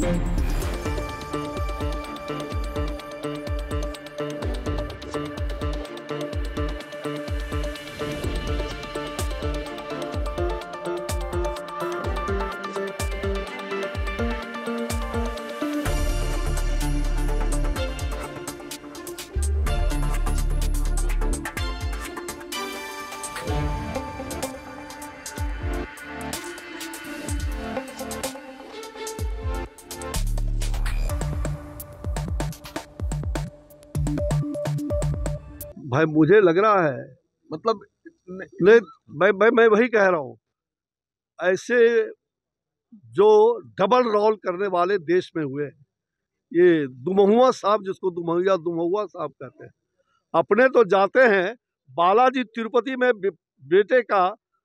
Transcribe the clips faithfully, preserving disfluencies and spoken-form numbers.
भाई मुझे लग रहा है, मतलब नहीं मैं मैं मैं वही कह रहा हूँ, ऐसे जो डबल रोल करने वाले देश में हुए, ये दुमहुआ साहब, जिसको दुमहुआ दुमहुआ साहब कहते हैं, अपने तो जाते हैं बालाजी तिरुपति में बेटे का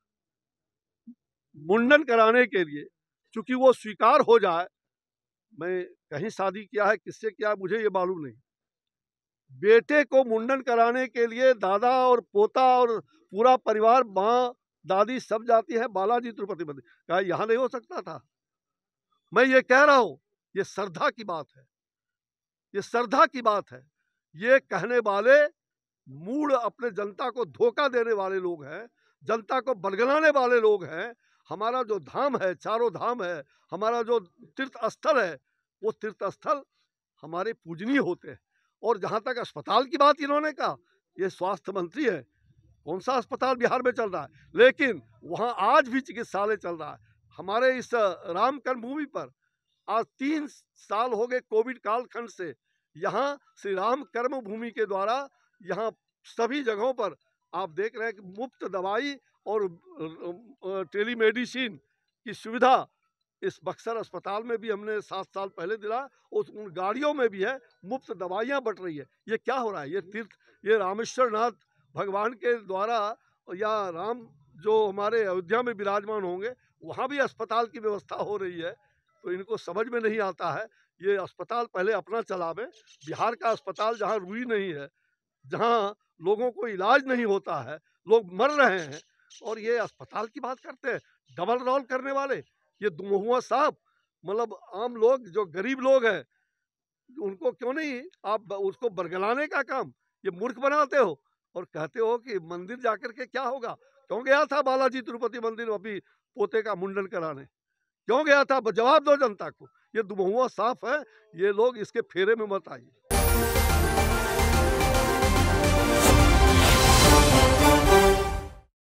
मुंडन कराने के लिए, चूंकि वो स्वीकार हो जाए। मैं कहीं शादी किया है, किससे किया है मुझे ये मालूम नहीं। बेटे को मुंडन कराने के लिए दादा और पोता और पूरा परिवार, माँ दादी सब जाती है बालाजी तिरुपति मंदिर। क्या यहाँ नहीं हो सकता था? मैं ये कह रहा हूँ, ये श्रद्धा की बात है, ये श्रद्धा की बात है। ये कहने वाले मूड अपने जनता को धोखा देने वाले लोग हैं, जनता को बरगलाने वाले लोग हैं। हमारा जो धाम है, चारों धाम है, हमारा जो तीर्थ स्थल है, वो तीर्थ स्थल हमारे पूजनीय होते हैं। और जहाँ तक अस्पताल की बात इन्होंने कहा, ये स्वास्थ्य मंत्री है, कौन सा अस्पताल बिहार में चल रहा है? लेकिन वहाँ आज भी चिकित्सालय चल रहा है। हमारे इस राम कर्मभूमि पर आज तीन साल हो गए कोविड कालखंड से, यहाँ श्री राम कर्म भूमि के द्वारा यहाँ सभी जगहों पर आप देख रहे हैं कि मुफ्त दवाई और टेलीमेडिसिन की सुविधा इस बक्सर अस्पताल में भी हमने सात साल पहले दिला, उस उन गाड़ियों में भी है, मुफ्त दवाइयाँ बट रही है। ये क्या हो रहा है? ये तीर्थ, ये रामेश्वर नाथ भगवान के द्वारा, या राम जो हमारे अयोध्या में विराजमान होंगे, वहाँ भी अस्पताल की व्यवस्था हो रही है। तो इनको समझ में नहीं आता है। ये अस्पताल पहले अपना चलावे। बिहार का अस्पताल जहाँ रुई नहीं है, जहाँ लोगों को इलाज नहीं होता है, लोग मर रहे हैं, और ये अस्पताल की बात करते हैं। डबल रोल करने वाले ये दुमहुआ साहब, मतलब आम लोग जो गरीब लोग हैं, उनको क्यों नहीं आप उसको बरगलाने का काम ये मूर्ख बनाते हो और कहते हो कि मंदिर जाकर के क्या होगा? क्यों गया था बालाजी तिरुपति मंदिर अभी पोते का मुंडन कराने? क्यों गया था? जवाब दो जनता को। ये दुमहुआ साफ है, ये लोग इसके फेरे में मत आइए।